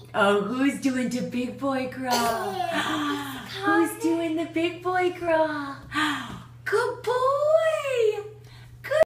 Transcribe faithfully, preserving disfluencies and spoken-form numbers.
Oh, who's doing the big boy crawl? Who's doing the big boy crawl?